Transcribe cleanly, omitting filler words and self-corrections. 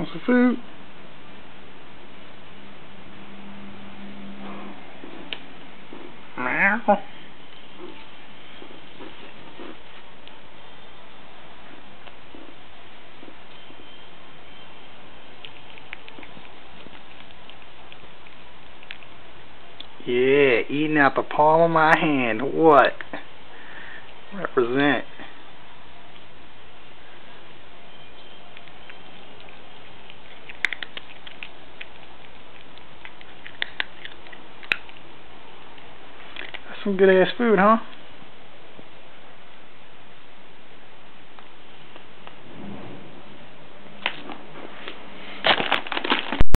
Want some food? Meow. Yeah, eating out the palm of my hand. What? Represent. That's some good ass food, huh?